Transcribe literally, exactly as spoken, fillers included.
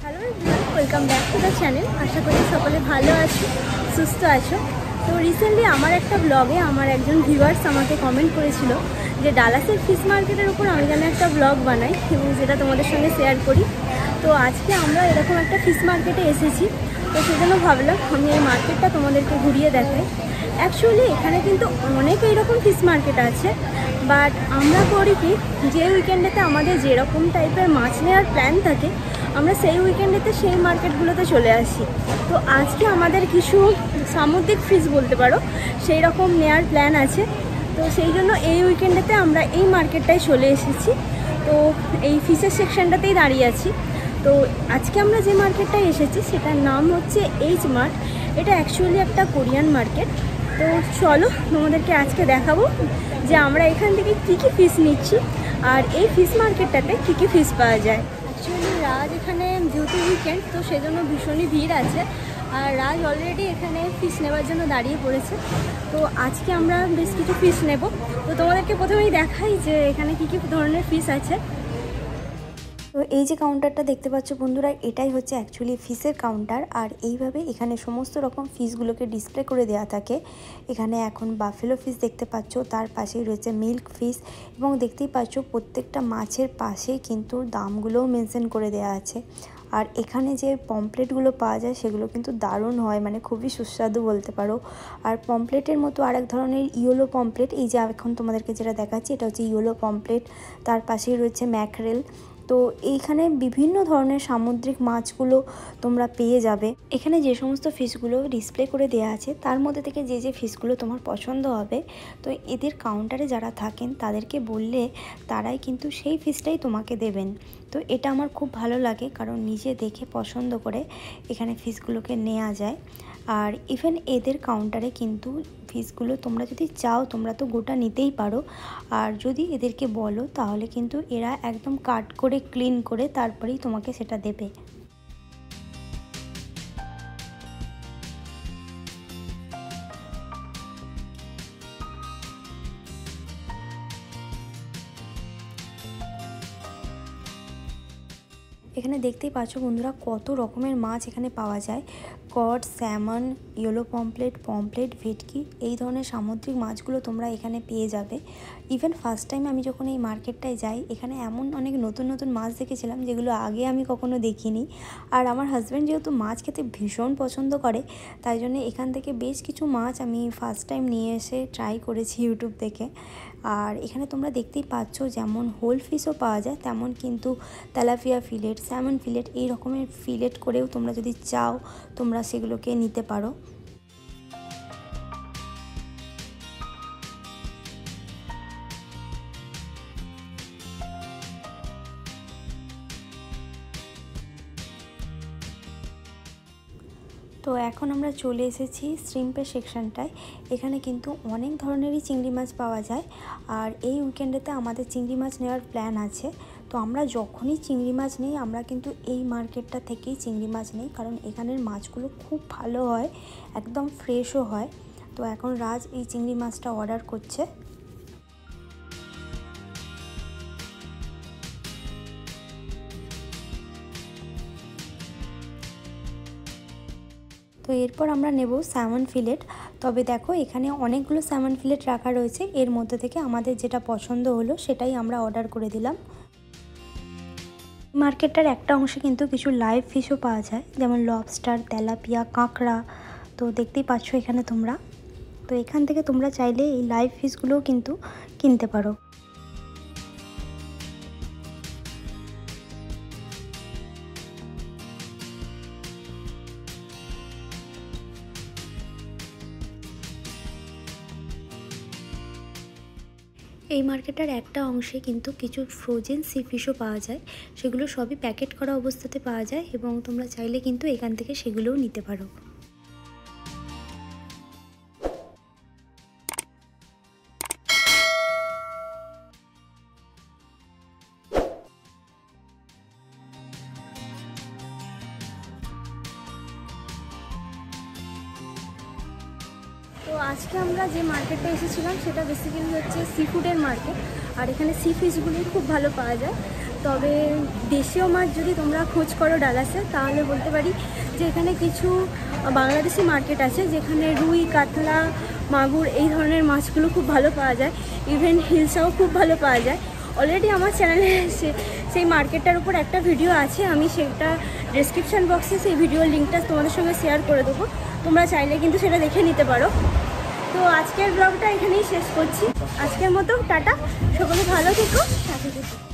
Hello everyone, welcome back to the channel. আশা করি সকলে ভালো আছো, সুস্থ আছো। তো রিসেন্টলি আমার একটা ব্লগে আমার একজন ভিউয়ার্স আমাকে কমেন্ট করেছিল যে ডালাসের ফিশ মার্কেটের উপর আমি যেন একটা ব্লগ বানাই এবং যেটা তোমাদের সঙ্গে শেয়ার করি। তো আজকে আমরা এরকম একটা ফিশ মার্কেটে এসেছি, তো সেজন্য ভাবলাম আমি এই মার্কেটটা তোমাদেরকে ঘুরিয়ে দেখাই। অ্যাকচুয়ালি এখানে কিন্তু অনেক এইরকম ফিশ মার্কেট আছে, বাট আমরা করি কি, যে উইকেন্ডেতে আমাদের যেরকম টাইপের মাছ নেওয়ার প্ল্যান থাকে আমরা সেই উইকেন্ডেতে সেই মার্কেটগুলোতে চলে আসি। তো আজকে আমাদের কিছু সামুদ্রিক ফিশ বলতে পারো সেই রকম নেওয়ার প্ল্যান আছে, তো সেই জন্য এই উইকেন্ডেতে আমরা এই মার্কেটটায় চলে এসেছি। তো এই ফিশের সেকশনটাতেই দাঁড়িয়ে আছি। তো আজকে আমরা যে মার্কেটটায় এসেছি সেটার নাম হচ্ছে এইচ মার্ট। এটা অ্যাকচুয়ালি একটা কোরিয়ান মার্কেট। তো চলো তোমাদেরকে আজকে দেখাবো যে আমরা এখান থেকে কী কী ফিশ নিচ্ছি আর এই ফিশ মার্কেটটাতে কী কী ফিশ পাওয়া যায়। অ্যাকচুয়ালি রাজ এখানে যেহেতু উইকেন্ড, তো সেজন্য ভীষণই ভিড় আছে আর রাজ অলরেডি এখানে ফিশ নেওয়ার জন্য দাঁড়িয়ে পড়েছে। তো আজকে আমরা বেশ কিছু ফিশ নেব। তো তোমাদেরকে প্রথমেই দেখাই যে এখানে কী কী ধরনের ফিশ আছে। তো এই যে কাউন্টারটা দেখতে পাচ্ছ বন্ধুরা, এটাই হচ্ছে অ্যাকচুয়ালি ফিশের কাউন্টার। আর এইভাবে এখানে সমস্ত রকম ফিশগুলোকে ডিসপ্লে করে দেওয়া থাকে। এখানে এখন বাফেলো ফিশ দেখতে পাচ্ছ, তার পাশেই রয়েছে মিল্ক ফিশ, এবং দেখতেই পাচ্ছ প্রত্যেকটা মাছের পাশেই কিন্তু দামগুলোও মেনশন করে দেওয়া আছে। আর এখানে যে পমপ্লেটগুলো পাওয়া যায় সেগুলো কিন্তু দারুণ হয়, মানে খুবই সুস্বাদু বলতে পারো। আর পমপ্লেটের মতো আরেক ধরনের ইয়েলো পমপ্লেট, এই যে এখন তোমাদেরকে যেটা দেখাচ্ছি এটা হচ্ছে ইয়েলো পমপ্লেট, তার পাশেই রয়েছে ম্যাকরেল। তো এইখানে বিভিন্ন ধরনের সামুদ্রিক মাছগুলো তোমরা পেয়ে যাবে। এখানে যে সমস্ত ফিশগুলো ডিসপ্লে করে দেওয়া আছে তার মধ্যে থেকে যে যে ফিশগুলো তোমার পছন্দ হবে, তো এদের কাউন্টারে যারা থাকেন তাদেরকে বললে তারাই কিন্তু সেই ফিশটাই তোমাকে দেবেন। তো এটা আমার খুব ভালো লাগে, কারণ নিজে দেখে পছন্দ করে এখানে ফিশগুলোকে নেওয়া যায়। আর ইভেন এদের কাউন্টারে কিন্তু ফিশগুলো তোমরা যদি চাও তোমরা তো গোটা নিতেই পারো, আর যদি এদেরকে বলো তাহলে কিন্তু এরা একদম কাট করে ক্লিন করে তারপরেই তোমাকে সেটা দেবে। এখানে দেখতেই পাচ্ছ বন্ধুরা কত রকমের মাছ এখানে পাওয়া যায়। Cod, salmon, yellow pomfret, pomfret, ভেটকি, এই ধরনের সামুদ্রিক মাছগুলো তোমরা এখানে পেয়ে যাবে। ইভেন ফার্স্ট টাইম আমি যখন এই মার্কেটটায় যাই এখানে এমন অনেক নতুন নতুন মাছ দেখেছিলাম যেগুলো আগে আমি কখনো দেখিনি। আর আমার হাজব্যান্ড যেহেতু মাছ খেতে ভীষণ পছন্দ করে, তাই জন্য এখান থেকে বেশ কিছু মাছ আমি ফার্স্ট টাইম নিয়ে এসে ট্রাই করেছি ইউটিউব দেখে। আর এখানে তোমরা দেখতেই পাচ্ছ যেমন হোল ফিশও পাওয়া যায়, তেমন কিন্তু তেলাপিয়া ফিলেট, স্যামন ফিলেট, এই রকমের ফিলেট করেও তোমরা যদি চাও তোমরা সেগুলোকে নিতে পারো। তো এখন আমরা চলে এসেছি শ্রিম্পের সেকশনটায়। এখানে কিন্তু অনেক ধরনেরই চিংড়ি মাছ পাওয়া যায়, আর এই উইকেন্ডেতে আমাদের চিংড়ি মাছ নেওয়ার প্ল্যান আছে। তো আমরা যখনই চিংড়ি মাছ নিই আমরা কিন্তু এই মার্কেটটা থেকেই চিংড়ি মাছ নিই, কারণ এখানের মাছগুলো খুব ভালো হয়, একদম ফ্রেশও হয়। তো এখন রাজ এই চিংড়ি মাছটা অর্ডার করছে। তো এরপর আমরা নেব স্যামন ফিলেট। তবে দেখো এখানে অনেকগুলো স্যামন ফিলেট রাখা রয়েছে, এর মধ্যে থেকে আমাদের যেটা পছন্দ হলো সেটাই আমরা অর্ডার করে দিলাম। মার্কেটটার একটা অংশে কিন্তু কিছু লাইভ ফিশও পাওয়া যায়, যেমন লবস্টার, তেলাপিয়া, কাঁকড়া। তো দেখতেই পাচ্ছ এখানে তোমরা। তো এখান থেকে তোমরা চাইলে এই লাইভ ফিশগুলোও কিন্তু কিনতে পারো। এই মার্কেটের একটা অংশে কিন্তু কিছু ফ্রোজেন সি ফিশও পাওয়া যায়, সেগুলো সবই প্যাকেট করা অবস্থাতে পাওয়া যায় এবং তোমরা চাইলে কিন্তু এখান থেকে সেগুলোও নিতে পারো। তো আজকে আমরা যে মার্কেটটা এসেছিলাম সেটা বেসিক্যালি হচ্ছে সি ফুডের মার্কেট। আর এখানে সি ফিশগুলি খুব ভালো পাওয়া যায়। তবে দেশীয় মাছ যদি তোমরা খোঁজ করো ডালাসে, তাহলে বলতে পারি যে এখানে কিছু বাংলাদেশি মার্কেট আছে যেখানে রুই, কাতলা, মাগুর এই ধরনের মাছগুলো খুব ভালো পাওয়া যায়। ইভেন হিলসাও খুব ভালো পাওয়া যায়। অলরেডি আমার চ্যানেলে সেই মার্কেটটার উপর একটা ভিডিও আছে, আমি সেটা ডেসক্রিপশান বক্সে সেই ভিডিওর লিঙ্কটা তোমাদের সঙ্গে শেয়ার করে দেবো, তোমরা চাইলে কিন্তু সেটা দেখে নিতে পারো। তো আজকের ব্লগটা এখানেই শেষ করছি। আজকের মতো টাটা, সকলে ভালো থেকো, সাথে থেকো।